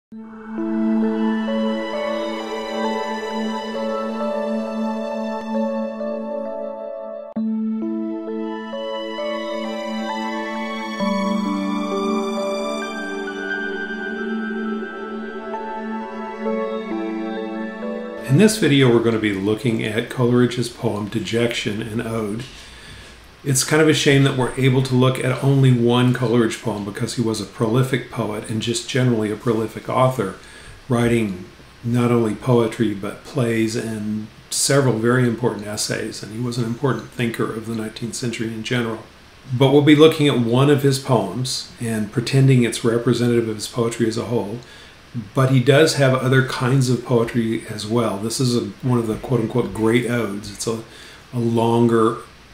In this video, we're going to be looking at Coleridge's poem Dejection, an ode. It's kind of a shame that we're able to look at only one Coleridge poem because he was a prolific poet and just generally a prolific author, writing not only poetry but plays and several very important essays, and he was an important thinker of the 19th century in general. But we'll be looking at one of his poems and pretending it's representative of his poetry as a whole. But he does have other kinds of poetry as well. This is one of the quote-unquote great odes. It's a longer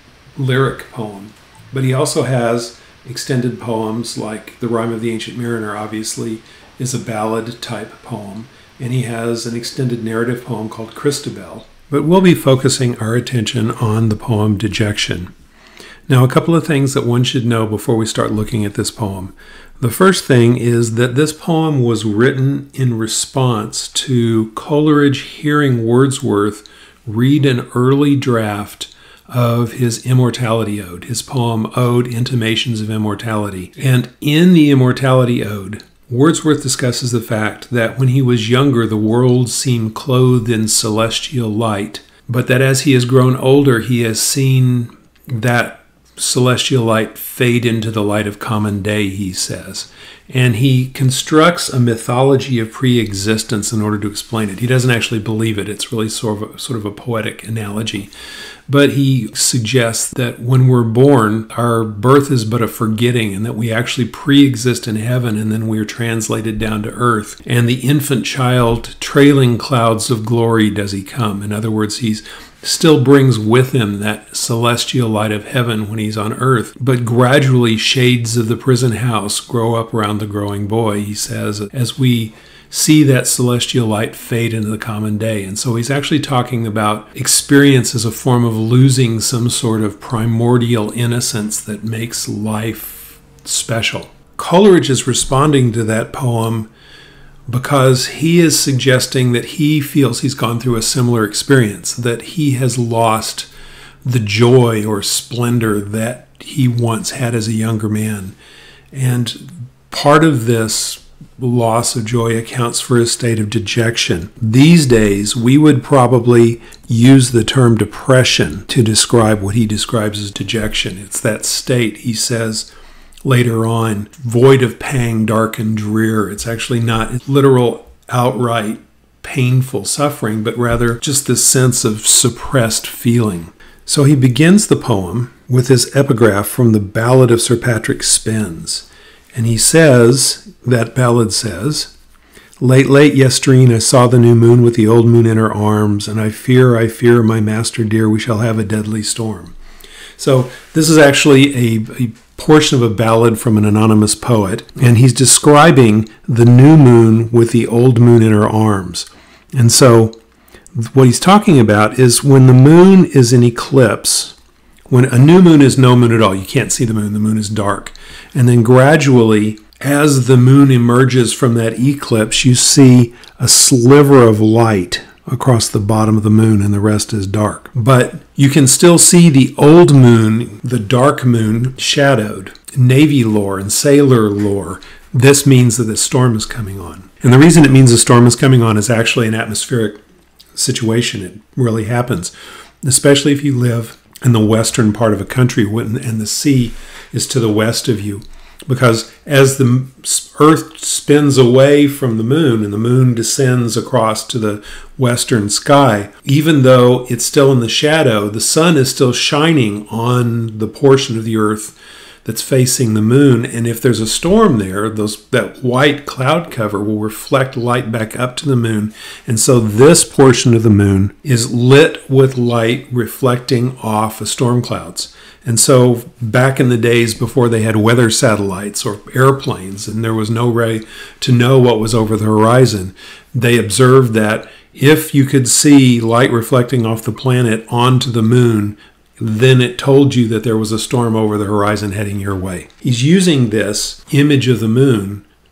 lyric poem. But he also has extended poems like The Rime of the Ancient Mariner, obviously, is a ballad-type poem. And he has an extended narrative poem called Christabel. But we'll be focusing our attention on the poem Dejection. Now, a couple of things that one should know before we start looking at this poem. The first thing is that this poem was written in response to Coleridge hearing Wordsworth read an early draft of his Immortality Ode, his poem Ode, Intimations of Immortality. And in the Immortality Ode, Wordsworth discusses the fact that when he was younger, the world seemed clothed in celestial light, but that as he has grown older, he has seen that celestial light fade into the light of common day, he says. And he constructs a mythology of pre-existence in order to explain it. He doesn't actually believe it. It's really sort of a poetic analogy. But he suggests that when we're born, our birth is but a forgetting, and that we actually pre-exist in heaven, and then we're translated down to earth. And the infant child, trailing clouds of glory does he come. In other words, he's still brings with him that celestial light of heaven when he's on earth, but gradually shades of the prison house grow up around the growing boy, he says, as we see that celestial light fade into the common day. And so he's actually talking about experience as a form of losing some sort of primordial innocence that makes life special. Coleridge is responding to that poem because he is suggesting that he feels he's gone through a similar experience, that he has lost the joy or splendor that he once had as a younger man. And part of this loss of joy accounts for his state of dejection. These days, we would probably use the term depression to describe what he describes as dejection. It's that state, he says, later on, void of pang, dark and drear. It's actually not literal, outright, painful suffering, but rather just this sense of suppressed feeling. So he begins the poem with his epigraph from the Ballad of Sir Patrick Spens. And he says, that ballad says, "Late, late yestreen I saw the new moon with the old moon in her arms, and I fear, my master dear, we shall have a deadly storm." So this is actually a portion of a ballad from an anonymous poet, and he's describing the new moon with the old moon in her arms. And so what he's talking about is when the moon is in eclipse, when a new moon is no moon at all, you can't see the moon is dark. And then gradually, as the moon emerges from that eclipse, you see a sliver of light across the bottom of the moon, and the rest is dark. But you can still see the old moon, the dark moon, shadowed. Navy lore and sailor lore, this means that a storm is coming on. And the reason it means a storm is coming on is actually an atmospheric situation. It really happens, especially if you live in the western part of a country and the sea is to the west of you. Because as the Earth spins away from the moon and the moon descends across to the western sky, even though it's still in the shadow, the sun is still shining on the portion of the Earth that's facing the moon. And if there's a storm there, that white cloud cover will reflect light back up to the moon. And so this portion of the moon is lit with light reflecting off of storm clouds. And so back in the days before they had weather satellites or airplanes and there was no way to know what was over the horizon, they observed that if you could see light reflecting off the planet onto the moon, then it told you that there was a storm over the horizon heading your way. He's using this image of the moon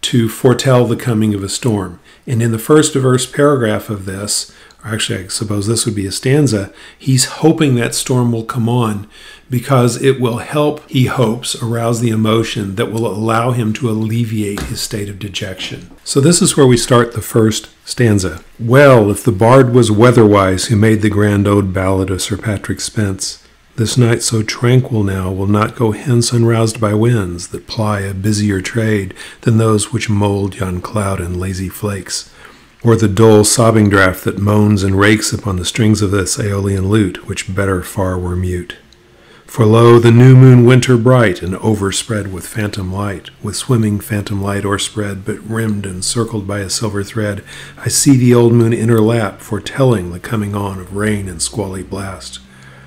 to foretell the coming of a storm. And in the first verse paragraph of this, or actually I suppose this would be a stanza, he's hoping that storm will come on because it will help, he hopes, arouse the emotion that will allow him to alleviate his state of dejection. So this is where we start the first stanza. Well, if the bard was weatherwise who made the grand ode ballad of Sir Patrick Spence, this night so tranquil now will not go hence unroused by winds that ply a busier trade than those which mould yon cloud in lazy flakes, or the dull sobbing draught that moans and rakes upon the strings of this Aeolian lute, which better far were mute. For lo, the new moon winter bright, and overspread with phantom light, with swimming phantom light o'erspread, but rimmed and circled by a silver thread, I see the old moon in her lap, foretelling the coming on of rain and squally blast.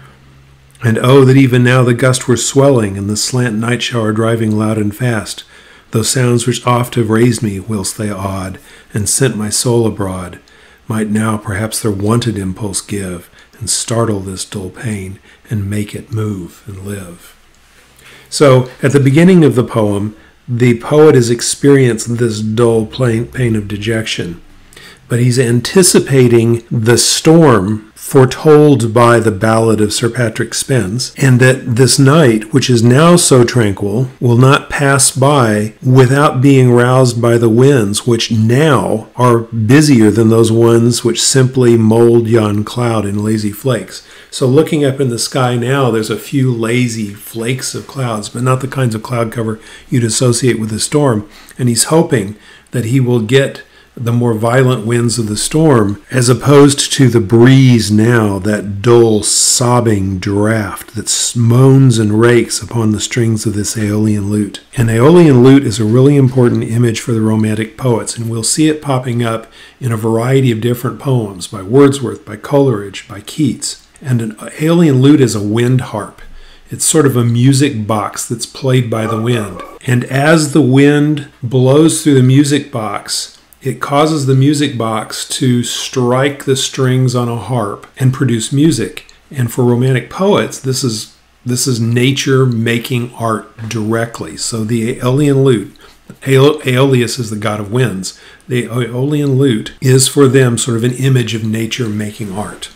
And oh, that even now the gust were swelling, and the slant night shower driving loud and fast, those sounds which oft have raised me whilst they awed, and sent my soul abroad, might now perhaps their wonted impulse give, and startle this dull pain, and make it move and live. So, at the beginning of the poem, the poet has experienced this dull pain of dejection, but he's anticipating the storm foretold by the ballad of Sir Patrick Spence, and that this night, which is now so tranquil, will not pass by without being roused by the winds, which now are busier than those ones which simply mold yon cloud in lazy flakes. So looking up in the sky now, there's a few lazy flakes of clouds, but not the kinds of cloud cover you'd associate with a storm, and he's hoping that he will get the more violent winds of the storm, as opposed to the breeze now, that dull, sobbing draught that moans and rakes upon the strings of this Aeolian lute. An Aeolian lute is a really important image for the Romantic poets, and we'll see it popping up in a variety of different poems by Wordsworth, by Coleridge, by Keats. And an Aeolian lute is a wind harp. It's sort of a music box that's played by the wind. And as the wind blows through the music box, it causes the music box to strike the strings on a harp and produce music. And for Romantic poets, this is nature making art directly. So the Aeolian lute, Aeolus is the god of winds. The Aeolian lute is for them sort of an image of nature making art.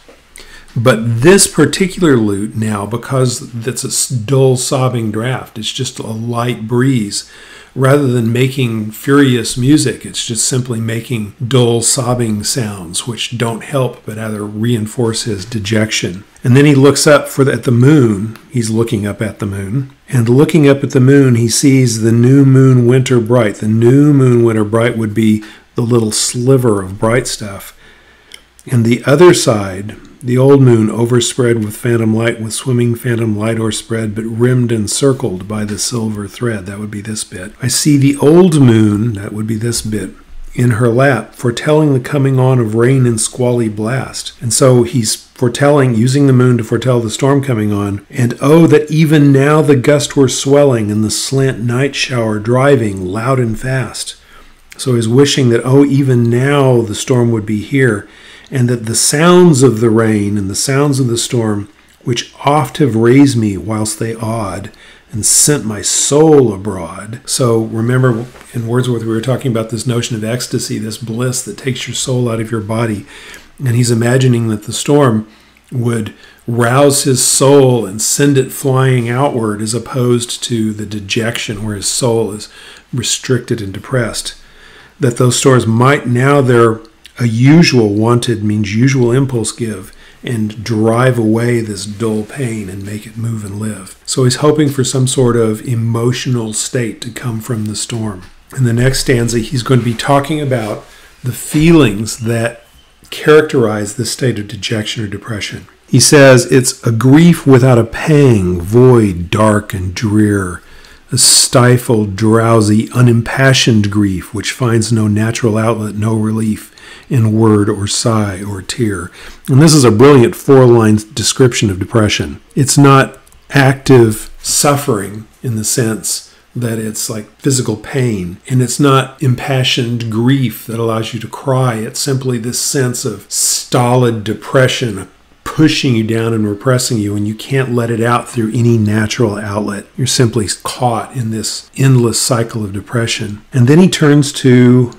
But this particular lute now, because it's a dull sobbing draught, it's just a light breeze, rather than making furious music, it's just simply making dull sobbing sounds, which don't help but rather reinforce his dejection. And then he looks up at the moon. He's looking up at the moon. And looking up at the moon, he sees the new moon winter bright. The new moon winter bright would be the little sliver of bright stuff. And the other side, the old moon overspread with phantom light, with swimming phantom light o'erspread, but rimmed and circled by the silver thread. That would be this bit. I see the old moon, that would be this bit, in her lap, foretelling the coming on of rain and squally blast. And so he's foretelling, using the moon to foretell the storm coming on. And oh, that even now the gust were swelling, and the slant night shower driving loud and fast. So he's wishing that, oh, even now the storm would be here, and that the sounds of the rain and the sounds of the storm, which oft have raised me whilst they awed, and sent my soul abroad. So remember, in Wordsworth, we were talking about this notion of ecstasy, this bliss that takes your soul out of your body. And he's imagining that the storm would rouse his soul and send it flying outward, as opposed to the dejection where his soul is restricted and depressed. That those storms might now, a usual wanted means usual impulse give, and drive away this dull pain and make it move and live. So he's hoping for some sort of emotional state to come from the storm. In the next stanza, he's going to be talking about the feelings that characterize this state of dejection or depression. He says, it's a grief without a pang, void, dark, and drear, a stifled, drowsy, unimpassioned grief which finds no natural outlet, no relief in word or sigh or tear. And this is a brilliant 4-line description of depression. It's not active suffering in the sense that it's like physical pain, and it's not impassioned grief that allows you to cry. It's simply this sense of stolid depression, a pushing you down and repressing you, and you can't let it out through any natural outlet. You're simply caught in this endless cycle of depression. And then he turns to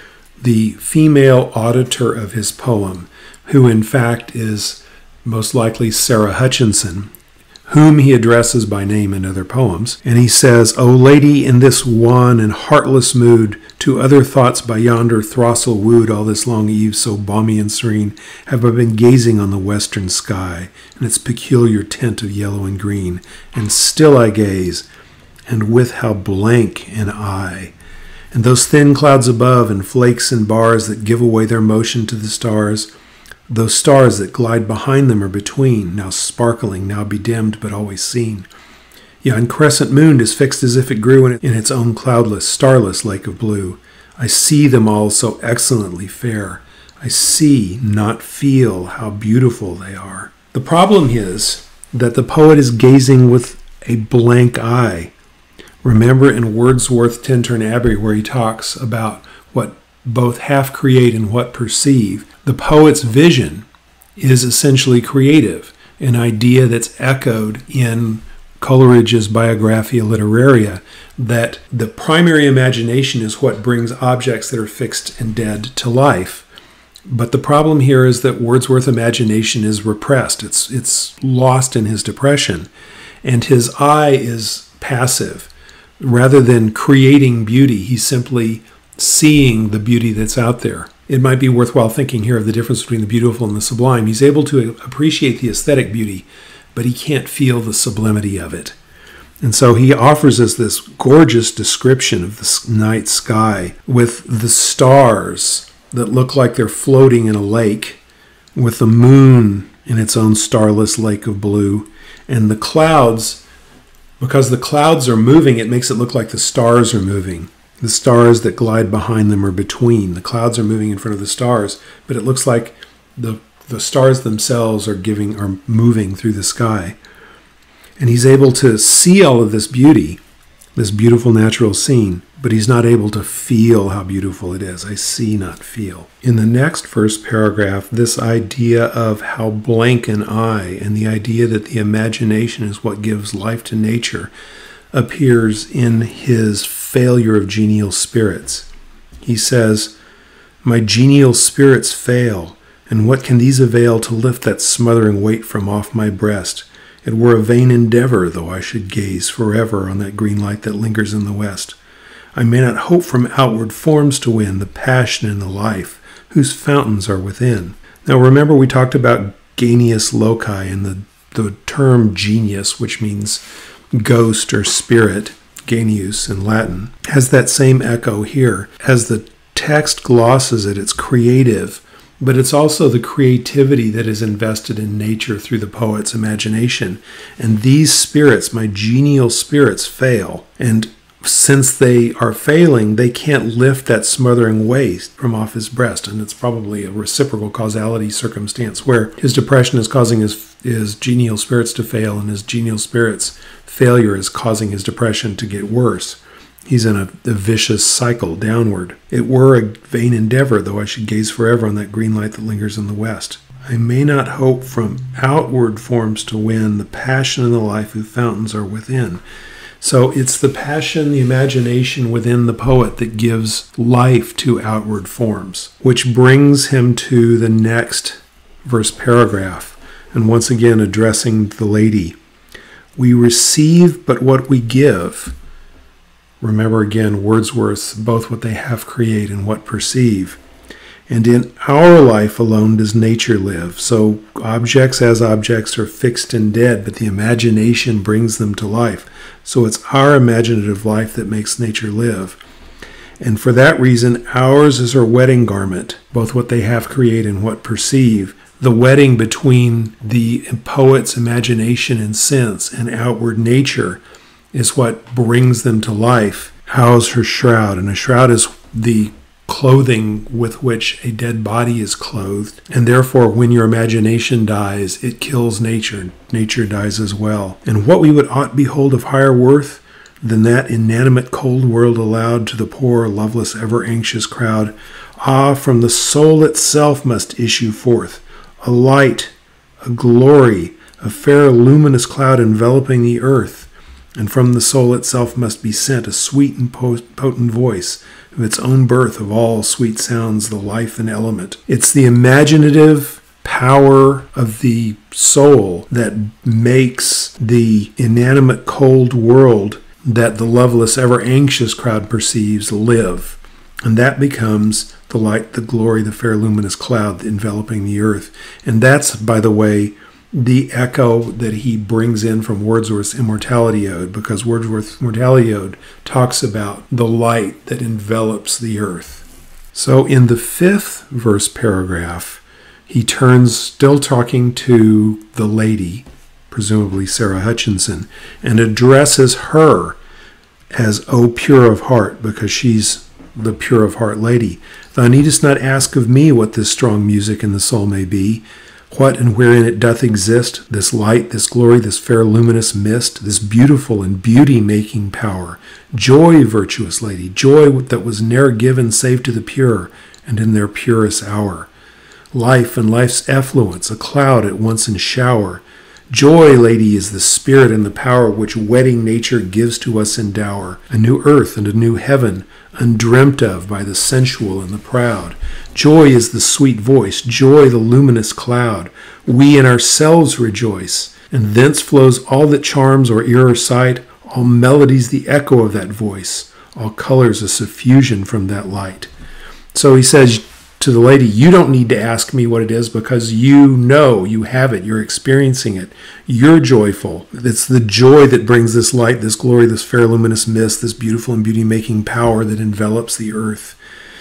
the female auditor of his poem, who in fact is most likely Sarah Hutchinson, whom he addresses by name in other poems. And he says, "O lady, in this wan and heartless mood, to other thoughts by yonder throstle wooed, all this long eve so balmy and serene, have I been gazing on the western sky, and its peculiar tint of yellow and green, and still I gaze, and with how blank an eye. And those thin clouds above, and flakes and bars that give away their motion to the stars, those stars that glide behind them or between, now sparkling, now bedimmed, but always seen. Yon crescent moon is fixed as if it grew in its own cloudless, starless lake of blue. I see them all so excellently fair. I see, not feel, how beautiful they are." The problem is that the poet is gazing with a blank eye. Remember in Wordsworth's Tintern Abbey, where he talks about what both half create and what perceive, the poet's vision is essentially creative, an idea that's echoed in Coleridge's Biographia Literaria, that the primary imagination is what brings objects that are fixed and dead to life. But the problem here is that Wordsworth's imagination is repressed. It's lost in his depression, and his eye is passive. Rather than creating beauty, he's simply seeing the beauty that's out there. It might be worthwhile thinking here of the difference between the beautiful and the sublime. He's able to appreciate the aesthetic beauty, but he can't feel the sublimity of it. And so he offers us this gorgeous description of the night sky with the stars that look like they're floating in a lake, with the moon in its own starless lake of blue, and the clouds. Because the clouds are moving, it makes it look like the stars are moving. The stars that glide behind them or between. The clouds are moving in front of the stars, but it looks like the stars themselves are moving through the sky. And he's able to see all of this beauty, this beautiful natural scene, but he's not able to feel how beautiful it is. I see, not feel. In the next first paragraph, this idea of how blank an eye and the idea that the imagination is what gives life to nature appears in his failure of genial spirits. He says, "My genial spirits fail, and what can these avail to lift that smothering weight from off my breast? It were a vain endeavor, though I should gaze forever on that green light that lingers in the west. I may not hope from outward forms to win the passion and the life, whose fountains are within." Now remember, we talked about genius loci, and the term genius, which means ghost or spirit, genius in Latin, has that same echo here. As the text glosses it, it's creative, but it's also the creativity that is invested in nature through the poet's imagination. And these spirits, my genial spirits, fail. And since they are failing, they can't lift that smothering weight from off his breast. And it's probably a reciprocal causality circumstance where his depression is causing his genial spirits to fail, and his genial spirits' failure is causing his depression to get worse. He's in a vicious cycle downward. "It were a vain endeavor, though I should gaze forever on that green light that lingers in the west. I may not hope from outward forms to win the passion and the life whose fountains are within." So it's the passion, the imagination within the poet that gives life to outward forms, which brings him to the next verse paragraph, and once again addressing the lady. "We receive but what we give." Remember again Wordsworth's both what they half create and what perceive. "And in our life alone does nature live." So objects as objects are fixed and dead, but the imagination brings them to life. So it's our imaginative life that makes nature live. And for that reason, ours is her wedding garment, both what they half create and what perceive. The wedding between the poet's imagination and sense and outward nature is what brings them to life. Ours her shroud, and a shroud is the clothing with which a dead body is clothed, and therefore when your imagination dies, it kills nature. Nature dies as well. "And what we would ought behold of higher worth than that inanimate cold world allowed to the poor, loveless, ever anxious crowd, ah, from the soul itself must issue forth a light a glory, a fair luminous cloud enveloping the earth. And from the soul itself must be sent a sweet and potent voice of its own birth of all sweet sounds, the life and element. It's the imaginative power of the soul that makes the inanimate cold world that the loveless, ever anxious crowd perceives live. And that becomes the light, the glory, the fair luminous cloud enveloping the earth. And that's, by the way, the echo that he brings in from Wordsworth's Immortality Ode, because Wordsworth's Immortality Ode talks about the light that envelops the earth. So in the 5th verse paragraph, he turns, still talking to the lady, presumably Sarah Hutchinson, and addresses her as, O pure of heart, because she's the pure of heart lady. Thou needest not ask of me what this strong music in the soul may be, what and wherein it doth exist, this light, this glory, this fair luminous mist, this beautiful and beauty-making power. Joy, virtuous lady, joy that was ne'er given save to the pure, and in their purest hour. Life and life's effluence, a cloud at once in shower. Joy, lady, is the spirit and the power which wedding nature gives to us in dower. A new earth and a new heaven, undreamt of by the sensual and the proud. Joy is the sweet voice, joy the luminous cloud. We in ourselves rejoice, and thence flows all that charms or ear or sight, all melodies the echo of that voice, all colors a suffusion from that light. So he says to the lady, you don't need to ask me what it is because you know, you have it, you're experiencing it. You're joyful. It's the joy that brings this light, this glory, this fair luminous mist, this beautiful and beauty-making power that envelops the earth.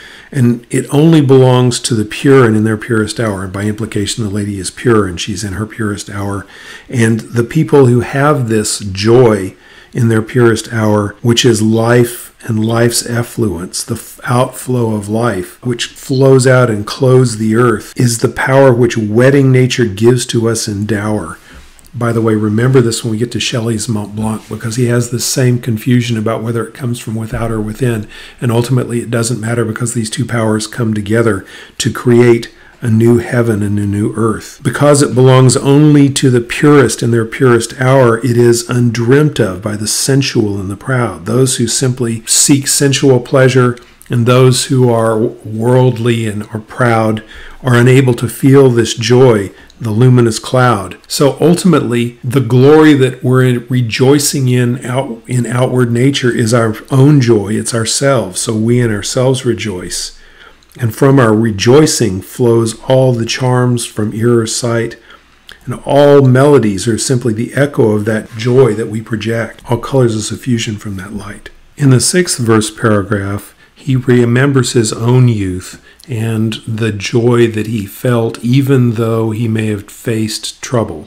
And it only belongs to the pure and in their purest hour. And by implication, the lady is pure and she's in her purest hour. And the people who have this joy in their purest hour, which is life and life's effluence, the outflow of life, which flows out and clothes the earth, is the power which wedding nature gives to us in dower. By the way, remember this when we get to Shelley's Mont Blanc, because he has the same confusion about whether it comes from without or within. And ultimately, it doesn't matter because these two powers come together to create a new heaven and a new earth. Because it belongs only to the purest in their purest hour, it is undreamt of by the sensual and the proud. Those who simply seek sensual pleasure and those who are worldly and are proud are unable to feel this joy, the luminous cloud. So ultimately, the glory that we're rejoicing in outward nature is our own joy. It's ourselves. So we in ourselves rejoice. And from our rejoicing flows all the charms from ear or sight, and all melodies are simply the echo of that joy that we project. All colors a suffusion from that light. In the 6th verse paragraph, he remembers his own youth and the joy that he felt even though he may have faced trouble.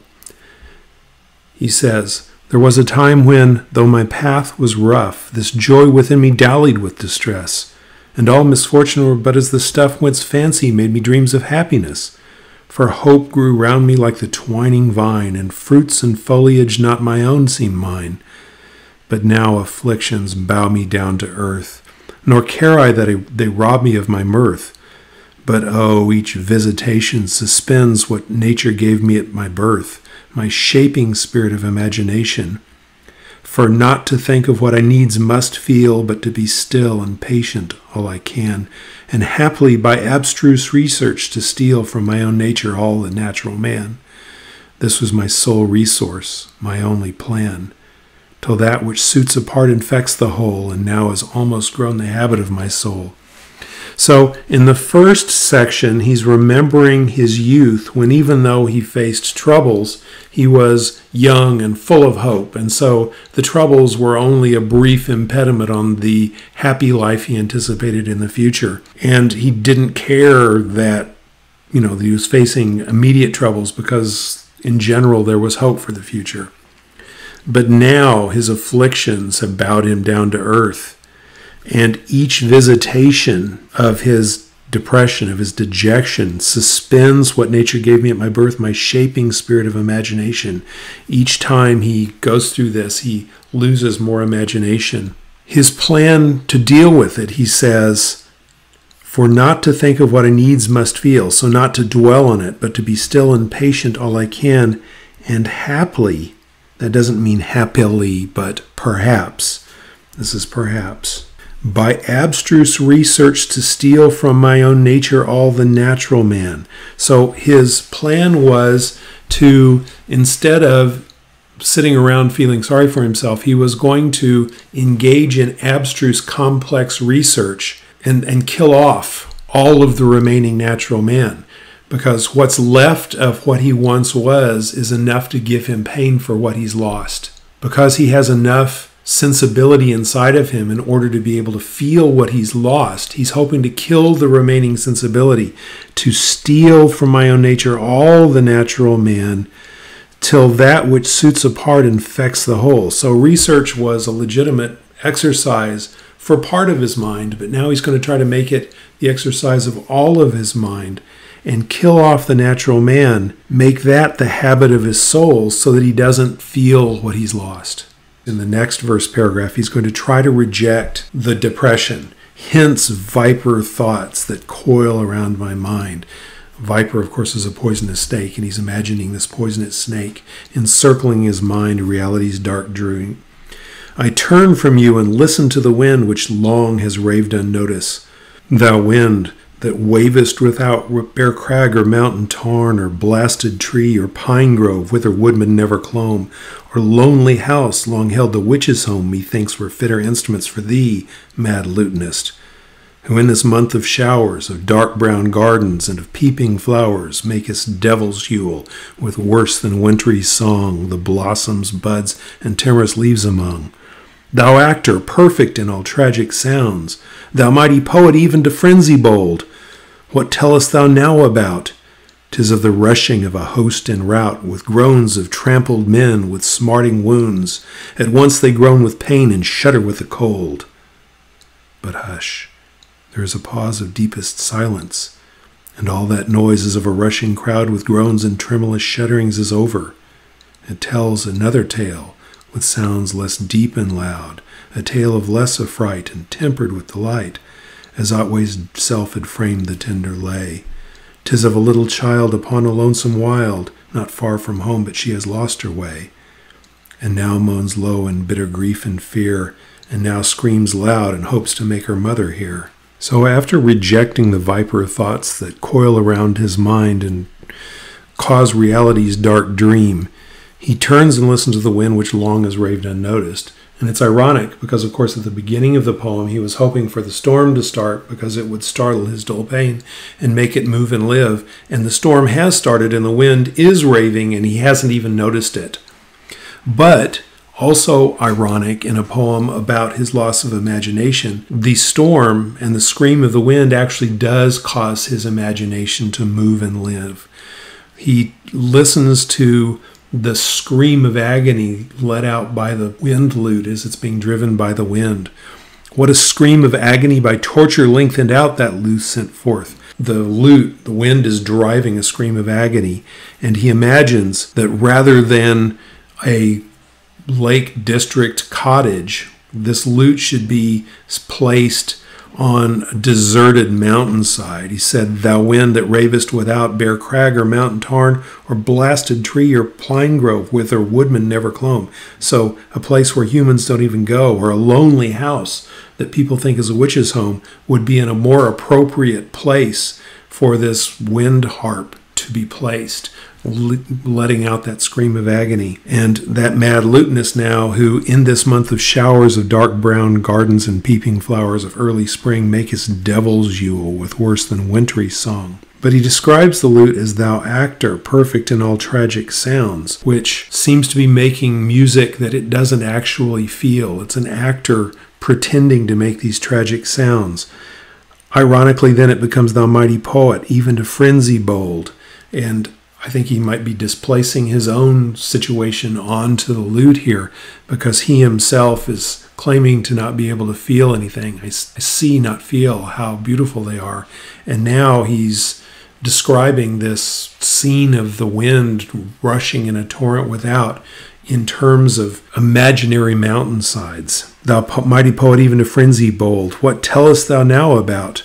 He says, there was a time when, though my path was rough, this joy within me dallied with distress, and all misfortune were but as the stuff whence fancy made me dreams of happiness. For hope grew round me like the twining vine, and fruits and foliage not my own seem mine. But now afflictions bow me down to earth, nor care I that they rob me of my mirth. But oh, each visitation suspends what nature gave me at my birth, my shaping spirit of imagination. For not to think of what I needs must feel, but to be still and patient all I can, and haply by abstruse research to steal from my own nature all the natural man. This was my sole resource, my only plan, till that which suits a part infects the whole, and now has almost grown the habit of my soul. So in the first section, he's remembering his youth when even though he faced troubles, he was young and full of hope. And so the troubles were only a brief impediment on the happy life he anticipated in the future. And he didn't care that, that he was facing immediate troubles because in general there was hope for the future. But now his afflictions have bowed him down to earth. And each visitation of his depression, of his dejection, suspends what nature gave me at my birth, my shaping spirit of imagination. Each time he goes through this, he loses more imagination. His plan to deal with it, he says, For not to think of what I needs must feel, so not to dwell on it, but to be still and patient all I can, and haply, that doesn't mean happily, but perhaps, this is perhaps, by abstruse research to steal from my own nature all the natural man. So his plan was to, instead of sitting around feeling sorry for himself, he was going to engage in abstruse, complex research and kill off all of the remaining natural man. Because what's left of what he once was is enough to give him pain for what he's lost. Because he has enough sensibility inside of him in order to be able to feel what he's lost, he's hoping to kill the remaining sensibility, to steal from my own nature all the natural man, till that which suits a part infects the whole. So research was a legitimate exercise for part of his mind, but now he's going to try to make it the exercise of all of his mind and kill off the natural man, make that the habit of his soul so that he doesn't feel what he's lost. In the next verse paragraph, he's going to try to reject the depression, hence viper thoughts that coil around my mind. Viper, of course, is a poisonous snake, and he's imagining this poisonous snake encircling his mind, reality's dark dream. I turn from you and listen to the wind which long has raved unnoticed. Thou wind that wavest without bare crag or mountain tarn, or blasted tree or pine grove whither woodman never clomb, or lonely house long held the witch's home, methinks were fitter instruments for thee, mad lutenist, who in this month of showers, of dark brown gardens, and of peeping flowers, makest devil's yule, with worse than wintry song, the blossoms, buds, and timorous leaves among. Thou actor, perfect in all tragic sounds, thou mighty poet even to frenzy bold, what tellest thou now about? 'Tis of the rushing of a host in rout, with groans of trampled men with smarting wounds. At once they groan with pain and shudder with the cold. But hush, there is a pause of deepest silence, and all that noise as of a rushing crowd with groans and tremulous shudderings is over. It tells another tale, with sounds less deep and loud, a tale of less affright and tempered with delight, as Otway's self had framed the tender lay. 'Tis of a little child upon a lonesome wild, not far from home, but she has lost her way, and now moans low in bitter grief and fear, and now screams loud and hopes to make her mother hear. So after rejecting the viper thoughts that coil around his mind and cause reality's dark dream, he turns and listens to the wind which long has raved unnoticed. And it's ironic because, of course, at the beginning of the poem, he was hoping for the storm to start because it would startle his dull pain and make it move and live. And the storm has started and the wind is raving and he hasn't even noticed it. But also ironic in a poem about his loss of imagination, the storm and the scream of the wind actually does cause his imagination to move and live. He listens to the scream of agony let out by the wind lute as it's being driven by the wind. What a scream of agony by torture lengthened out that lute sent forth. The lute, the wind is driving a scream of agony, and he imagines that rather than a Lake District cottage, this lute should be placed on a deserted mountainside. He said, thou wind that ravest without bare crag or mountain tarn, or blasted tree or pine grove whither woodman never clomb. So a place where humans don't even go, or a lonely house that people think is a witch's home, would be in a more appropriate place for this wind harp to be placed, letting out that scream of agony. And that mad lutenist now, who in this month of showers of dark brown gardens and peeping flowers of early spring make his devil's yule with worse than wintry song. But he describes the lute as thou actor, perfect in all tragic sounds, which seems to be making music that it doesn't actually feel. It's an actor pretending to make these tragic sounds. Ironically, then it becomes thou mighty poet, even to frenzy bold. And I think he might be displacing his own situation onto the lute here, because he himself is claiming to not be able to feel anything. I see, not feel how beautiful they are. And now he's describing this scene of the wind rushing in a torrent without in terms of imaginary mountainsides. Thou mighty poet, even to frenzy bold, what tellest thou now about?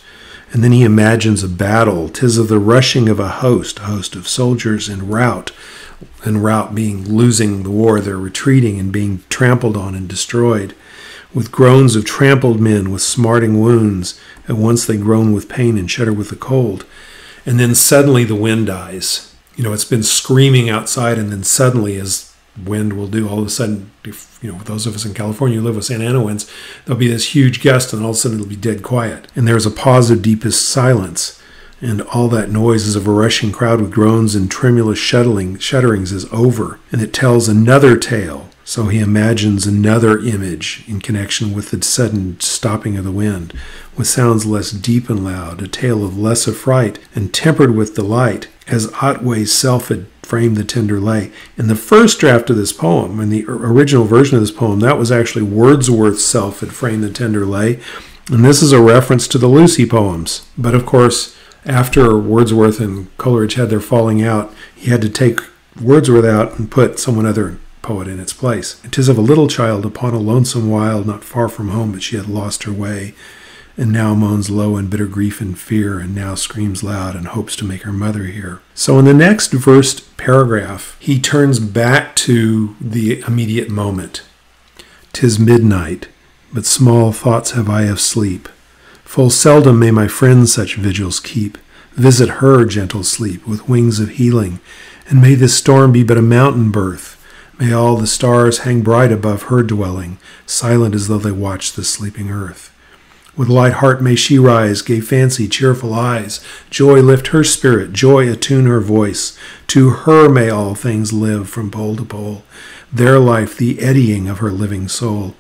And then he imagines a battle. 'Tis of the rushing of a host of soldiers in rout. And rout being losing the war, they're retreating and being trampled on and destroyed. With groans of trampled men with smarting wounds, at once they groan with pain and shudder with the cold. And then suddenly the wind dies. It's been screaming outside, and then suddenly, as wind will do, all of a sudden, if those of us in California who live with Santa Ana winds, there'll be this huge gust, and all of a sudden it'll be dead quiet. And there's a pause of deepest silence, and all that noise is of a rushing crowd with groans and tremulous shudderings is over, and it tells another tale. So he imagines another image in connection with the sudden stopping of the wind, with sounds less deep and loud, a tale of less affright, and tempered with delight, as Otway's self had framed the tender lay. In the first draft of this poem, in the original version of this poem, that was actually Wordsworth's self had framed the tender lay, and this is a reference to the Lucy poems. But of course, after Wordsworth and Coleridge had their falling out, he had to take Wordsworth out and put someone other poet in its place. "It is of a little child upon a lonesome wild, not far from home, but she had lost her way, and now moans low in bitter grief and fear, and now screams loud and hopes to make her mother hear." So in the next verse paragraph, he turns back to the immediate moment. "'Tis midnight, but small thoughts have I of sleep. Full seldom may my friends such vigils keep. Visit her, gentle sleep, with wings of healing, and may this storm be but a mountain birth. May all the stars hang bright above her dwelling, silent as though they watched the sleeping earth. With light heart may she rise, gay fancy, cheerful eyes. Joy lift her spirit, joy attune her voice. To her may all things live from pole to pole, their life the eddying of her living soul.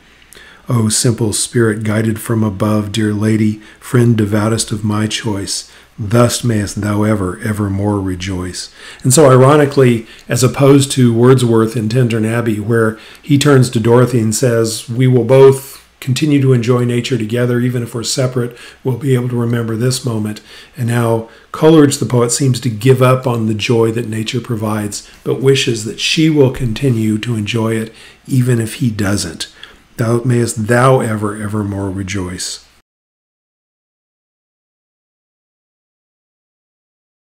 O simple spirit guided from above, dear lady, friend devoutest of my choice, thus mayest thou evermore rejoice." And so ironically, as opposed to Wordsworth in Tintern Abbey, where he turns to Dorothy and says, "We will both continue to enjoy nature together, even if we're separate, we'll be able to remember this moment." And now Coleridge, the poet, seems to give up on the joy that nature provides, but wishes that she will continue to enjoy it, even if he doesn't. Mayest thou evermore rejoice."